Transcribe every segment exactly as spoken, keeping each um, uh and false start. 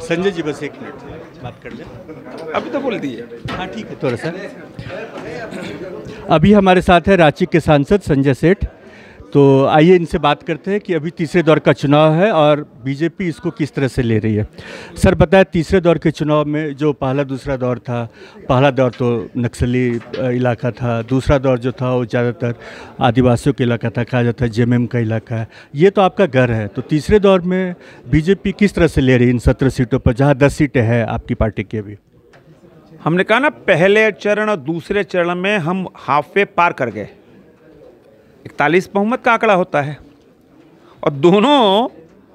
संजय जी बस एक मिनट बात कर ले, अभी तो बोल दिए। हाँ ठीक है थोड़ा सा। अभी हमारे साथ है रांची के सांसद संजय सेठ, तो आइए इनसे बात करते हैं कि अभी तीसरे दौर का चुनाव है और बीजेपी इसको किस तरह से ले रही है। सर बताएं, तीसरे दौर के चुनाव में जो पहला दूसरा दौर था, पहला दौर तो नक्सली इलाका था, दूसरा दौर जो था वो ज़्यादातर आदिवासियों का इलाका था, कहा जाता है जेएमएम का इलाका है, ये तो आपका घर है। तो तीसरे दौर में बीजेपी किस तरह से ले रही है इन सत्रह सीटों पर, जहाँ दस सीटें हैं आपकी पार्टी की अभी? हमने कहा ना, पहले चरण और दूसरे चरण में हम हाफ वे पार कर गए। इकतालीस बहुमत का आंकड़ा होता है और दोनों,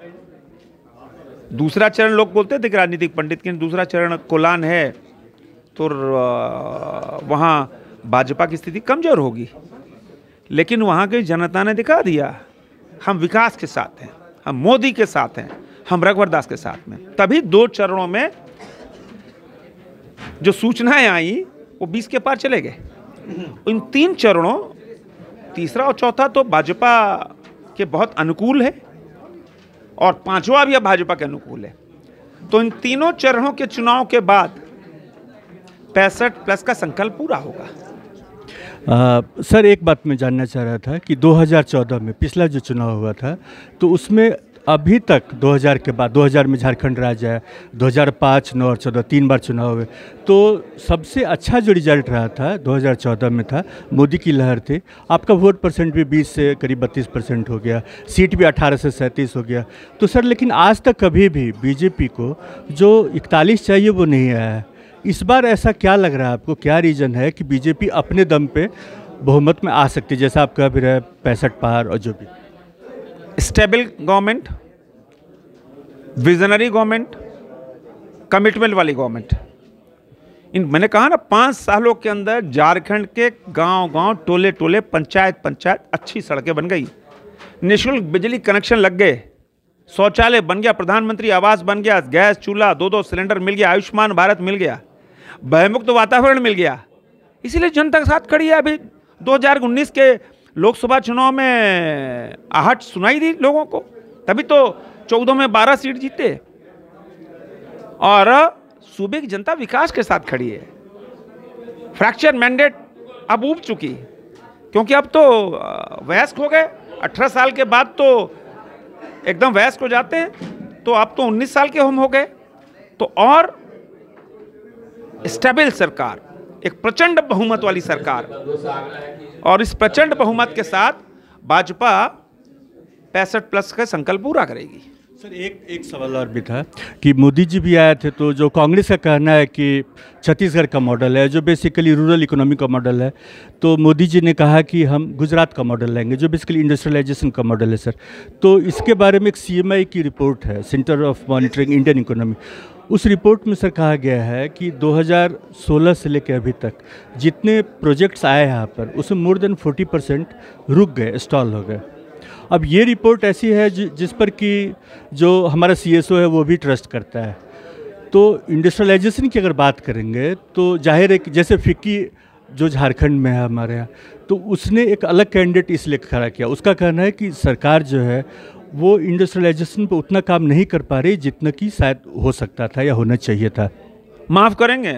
दूसरा चरण लोग बोलते थे कि राजनीतिक पंडित की दूसरा चरण कोलान है तो वहाँ भाजपा की स्थिति कमजोर होगी, लेकिन वहाँ की जनता ने दिखा दिया हम विकास के साथ हैं, हम मोदी के साथ हैं, हम रघुवर दास के साथ में। तभी दो चरणों में जो सूचनाएं आई वो बीस के पार चले गए। इन तीन चरणों, तीसरा और चौथा तो भाजपा के बहुत अनुकूल है और पांचवा भी अब भाजपा के अनुकूल है। तो इन तीनों चरणों के चुनाव के बाद पैंसठ प्लस का संकल्प पूरा होगा। आ, सर एक बात मैं जानना चाह रहा था कि दो हज़ार चौदह में पिछला जो चुनाव हुआ था, तो उसमें अभी तक दो हज़ार के बाद, दो हज़ार में झारखंड राज्य है, दो हज़ार पाँच, नौ और चौदह तीन बार चुनाव हुए, तो सबसे अच्छा जो रिजल्ट रहा था दो हज़ार चौदह में था, मोदी की लहर थी। आपका वोट परसेंट भी बीस से करीब बत्तीस परसेंट हो गया, सीट भी अठारह से सैंतीस हो गया। तो सर लेकिन आज तक कभी भी बीजेपी को जो इकतालीस चाहिए वो नहीं आया है। इस बार ऐसा क्या लग रहा है आपको, क्या रीज़न है कि बीजेपी अपने दम पे बहुमत में आ सकती है, जैसा आप कह भी रहे पैंसठ पार और जो भी? Stable government, visionary government, commitment वाली गवर्नमेंट। इन मैंने कहा ना, पाँच सालों के अंदर झारखंड के गांव गांव, टोले टोले, पंचायत पंचायत अच्छी सड़कें बन गई, निःशुल्क बिजली कनेक्शन लग गए, शौचालय बन गया, प्रधानमंत्री आवास बन गया, गैस चूल्हा दो दो सिलेंडर मिल गया, आयुष्मान भारत मिल गया, भयमुक्त वातावरण मिल गया। इसीलिए जनता के साथ खड़ी है। अभी दो हज़ार उन्नीस के लोकसभा चुनाव में आहट सुनाई दी लोगों को, तभी तो चौदह में बारह सीट जीते। और सूबे की जनता विकास के साथ खड़ी है। फ्रैक्चर मैंडेट अब उब चुकी, क्योंकि अब तो वयस्क हो गए, अठारह साल के बाद तो एकदम वयस्क हो जाते हैं, तो अब तो उन्नीस साल के हम हो गए। तो और स्टेबल सरकार, एक प्रचंड बहुमत वाली सरकार, और इस प्रचंड बहुमत के साथ भाजपा पैंसठ प्लस का संकल्प पूरा करेगी। सर एक एक सवाल और भी था कि मोदी जी भी आए थे, तो जो कांग्रेस का कहना है कि छत्तीसगढ़ का मॉडल है जो बेसिकली रूरल इकोनॉमी का मॉडल है, तो मोदी जी ने कहा कि हम गुजरात का मॉडल लेंगे जो बेसिकली इंडस्ट्रियलाइजेशन का मॉडल है। सर तो इसके बारे में एक सीएमआई की रिपोर्ट है, centre of monitoring Indian economy, उस रिपोर्ट में सर कहा गया है कि दो हज़ार सोलह से लेकर अभी तक जितने प्रोजेक्ट्स आए यहाँ पर उसमें मोर देन चालीस परसेंट रुक गए, स्टॉल हो गए। अब ये रिपोर्ट ऐसी है जि, जिस पर कि जो हमारा सीएसओ है वो भी ट्रस्ट करता है। तो इंडस्ट्रियलाइजेशन की अगर बात करेंगे तो जाहिर है कि जैसे फिक्की जो झारखंड में है हमारे यहाँ, तो उसने एक अलग कैंडिडेट इसलिए खड़ा किया। उसका कहना है कि सरकार जो है वो इंडस्ट्रियलाइजेशन पर उतना काम नहीं कर पा रही जितना कि शायद हो सकता था या होना चाहिए था। माफ़ करेंगे,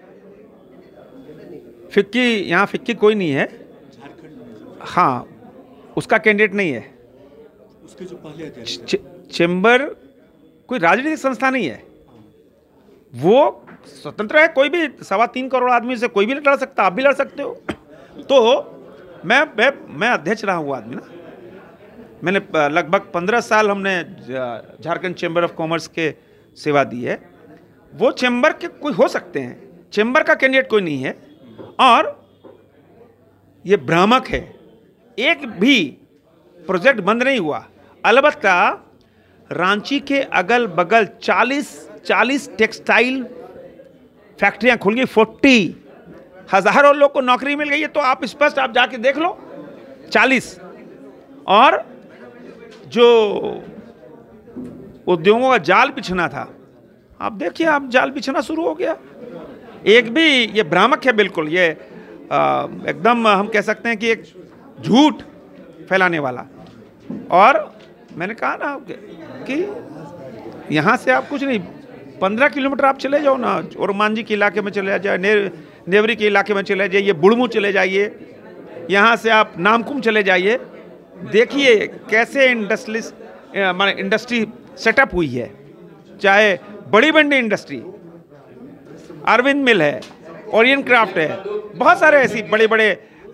फिक्की, यहाँ फिक्की कोई नहीं है। हाँ, उसका कैंडिडेट नहीं है। उसके जो पहले चे, चेंबर कोई राजनीतिक संस्था नहीं है, वो स्वतंत्र है। कोई भी सवा तीन करोड़ आदमी से कोई भी लड़ सकता, आप भी लड़ सकते हो। तो मैं मैं मैं अध्यक्ष रहा हुआ आदमी ना, मैंने लगभग पंद्रह साल हमने झारखंड चेंबर ऑफ कॉमर्स के सेवा दी है। वो चेंबर के कोई हो सकते हैं, चेंबर का कैंडिडेट कोई नहीं है। और ये भ्रामक है, एक भी प्रोजेक्ट बंद नहीं हुआ। अलबत्ता रांची के अगल बगल चालीस चालीस टेक्सटाइल फैक्ट्रियां खुल गई, चालीस हजारों लोग को नौकरी मिल गई है। तो आप स्पष्ट आप जाके देख लो, चालीस। और जो उद्योगों का जाल बिछना था, आप देखिए, आप जाल बिछना शुरू हो गया। एक भी, ये भ्रामक है बिल्कुल, ये एकदम हम कह सकते हैं कि एक झूठ फैलाने वाला। और मैंने कहा ना कि यहाँ से आप कुछ नहीं, पंद्रह किलोमीटर आप चले जाओ ना, और मांझी के इलाके में चले जाए, ने, नेवरी के इलाके में चले जाइए, बुढ़मू चले जाइए, यहाँ से आप नामकुम चले जाइए, देखिए कैसे इंडस्ट्री माने इंडस्ट्री सेटअप हुई है। चाहे बड़ी बंडी इंडस्ट्री, अरविंद मिल है, ओरियन क्राफ्ट है, बहुत सारे ऐसी बड़े बड़े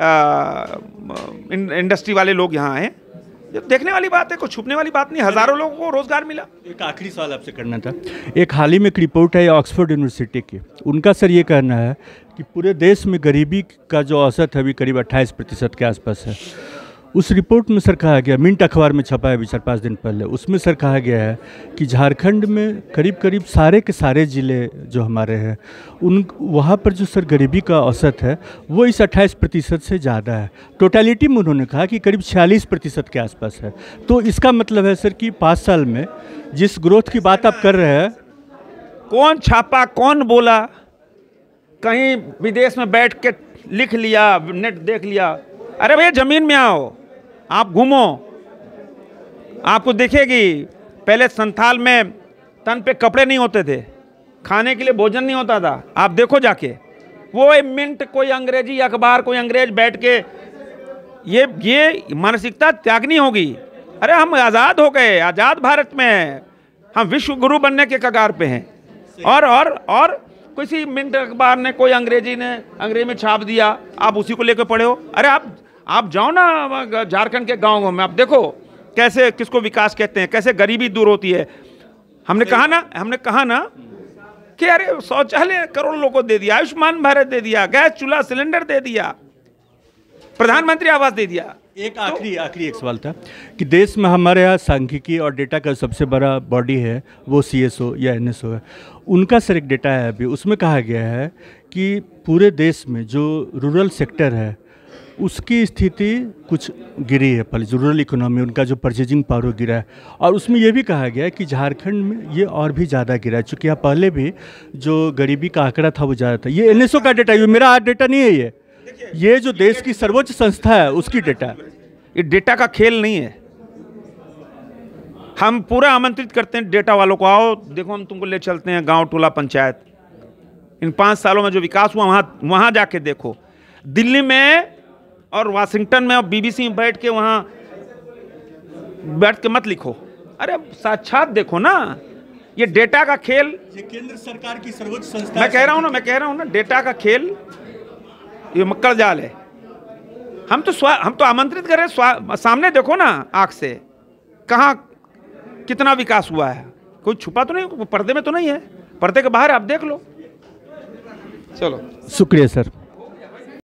इंडस्ट्री वाले लोग यहाँ हैं। देखने वाली बात है, कोई छुपने वाली बात नहीं। हजारों लोगों को रोजगार मिला। एक आखिरी सवाल आपसे करना था। एक हाल ही में एक रिपोर्ट है ऑक्सफोर्ड यूनिवर्सिटी की, उनका सर ये कहना है कि पूरे देश में गरीबी का जो औसत है अभी करीब अट्ठाईस प्रतिशत के आसपास है। उस रिपोर्ट में सर कहा गया, मिंट अखबार में छपा है अभी चार पाँच दिन पहले, उसमें सर कहा गया है कि झारखंड में करीब करीब सारे के सारे ज़िले जो हमारे हैं उन वहाँ पर जो सर गरीबी का औसत है वो इस अट्ठाईस प्रतिशत से ज़्यादा है। टोटलिटी में उन्होंने कहा कि करीब छियालीस प्रतिशत के आसपास है। तो इसका मतलब है सर कि पाँच साल में जिस ग्रोथ की बात आप कर रहे हैं, कौन छापा, कौन बोला, कहीं विदेश में बैठ के लिख लिया, नेट देख लिया। अरे भैया ज़मीन में आओ, आप घूमो, आपको दिखेगी। पहले संथाल में तन पे कपड़े नहीं होते थे, खाने के लिए भोजन नहीं होता था। आप देखो जाके, वो मिनट कोई अंग्रेजी अखबार, कोई अंग्रेज बैठ के ये ये मानसिकता त्यागनी होगी। अरे हम आज़ाद हो गए, आज़ाद भारत में हैं, हम विश्व गुरु बनने के कगार पे हैं। और और और किसी मिनट अखबार ने, कोई अंग्रेजी ने अंग्रेजी में छाप दिया, आप उसी को लेकर पढ़े हो। अरे आप आप जाओ ना झारखंड के गाँव में, आप देखो कैसे, किसको विकास कहते हैं, कैसे गरीबी दूर होती है। हमने कहा ना हमने कहा ना कि अरे शौचालय करोड़ लोगों को दे दिया, आयुष्मान भारत दे दिया, गैस चूल्हा सिलेंडर दे दिया, प्रधानमंत्री आवास दे दिया। एक आखिरी तो, आखिरी एक सवाल था कि देश में हमारे यहाँ सांख्यिकी और डेटा का सबसे बड़ा बॉडी है वो सी एस ओ या एन एस ओ है। उनका सर एक डेटा है अभी, उसमें कहा गया है कि पूरे देश में जो रूरल सेक्टर है उसकी स्थिति कुछ गिरी है, पहले रूरल इकोनॉमी, उनका जो परचेजिंग पावर गिरा है। और उसमें यह भी कहा गया है कि झारखंड में ये और भी ज़्यादा गिरा है, चूँकि यहाँ पहले भी जो गरीबी का आंकड़ा था वो ज़्यादा था। ये एन एस ओ का डेटा, ये मेरा डेटा नहीं है, ये ये जो देश की सर्वोच्च संस्था है उसकी डेटा है। ये डेटा का खेल नहीं है। हम पूरा आमंत्रित करते हैं डेटा वालों को, आओ देखो हम तुमको ले चलते हैं गांव, टोला, पंचायत। इन पाँच सालों में जो विकास हुआ वहाँ वहाँ जाके देखो। दिल्ली में और वाशिंगटन में और बीबीसी में बैठ के वहाँ बैठ के मत लिखो, अरे साक्षात देखो ना। ये डेटा का खेल, ये केंद्र सरकार की सर्वोच्च संस्था, मैं कह रहा हूँ ना मैं कह रहा हूँ ना डेटा का खेल ये मक्कड़ जाल है। हम तो स्वा हम तो आमंत्रित कर रहे हैं, सामने देखो ना आँख से, कहाँ कितना विकास हुआ है। कोई छुपा तो नहीं, पर्दे में तो नहीं है, पर्दे के बाहर आप देख लो। चलो, शुक्रिया सर।